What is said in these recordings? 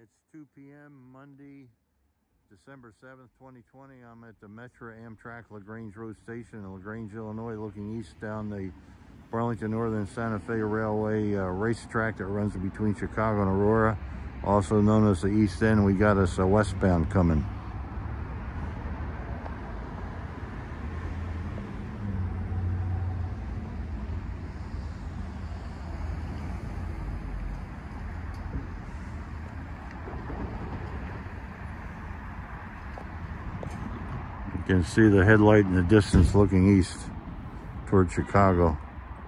It's 2 p.m. Monday, December 7th, 2020. I'm at the Metra Amtrak LaGrange Road station in LaGrange, Illinois, looking east down the Burlington Northern Santa Fe Railway racetrack that runs between Chicago and Aurora, also known as the East End. We got us a westbound coming. You can see the headlight in the distance looking east toward Chicago.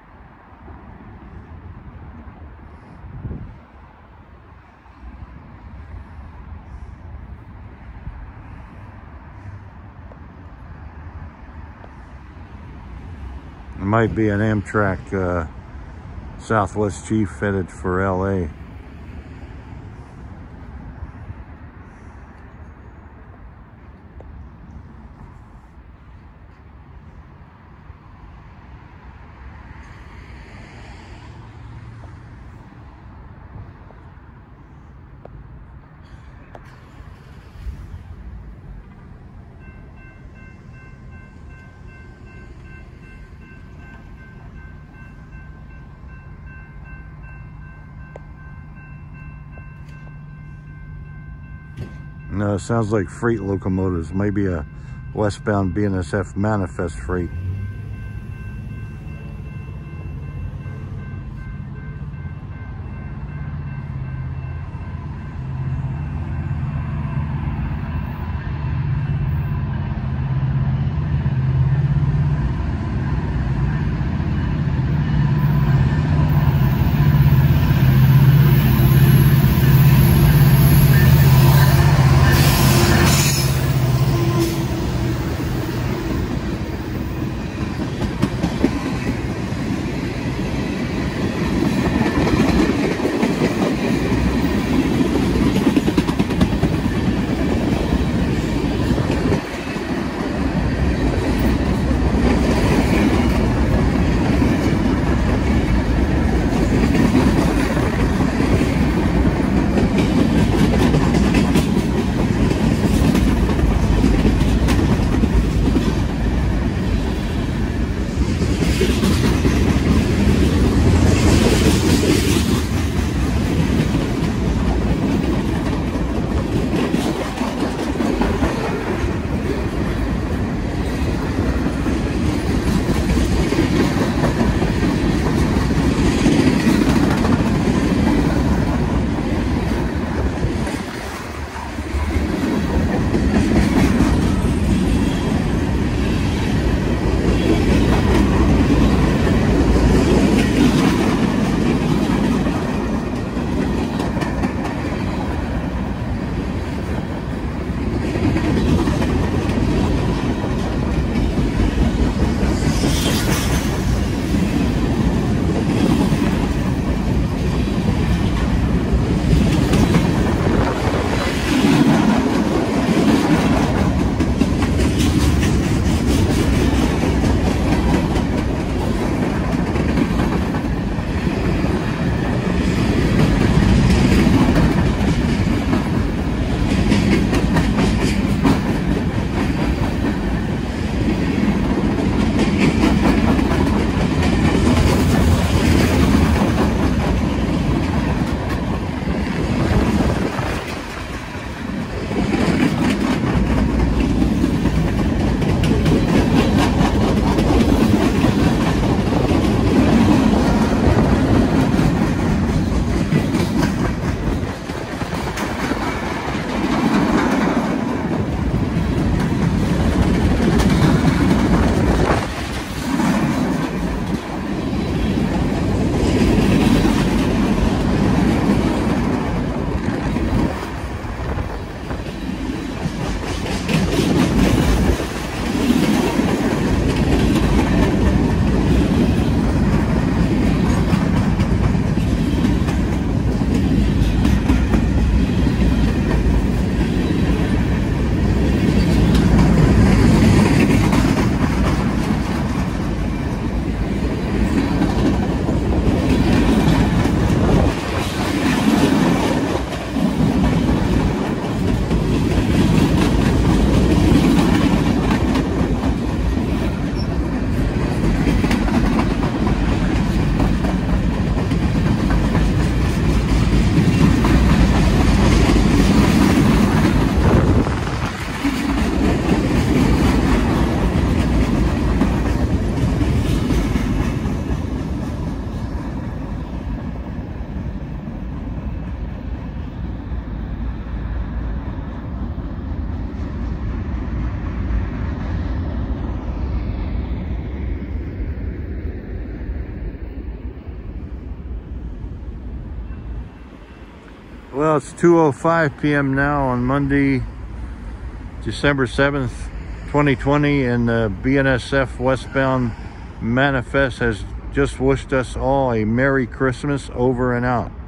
It might be an Amtrak Southwest Chief headed for LA. No, it sounds like freight locomotives, maybe a westbound BNSF manifest freight. Well, it's 2:05 p.m. now on Monday, December 7th, 2020, and the BNSF westbound manifest has just wished us all a Merry Christmas. Over and out.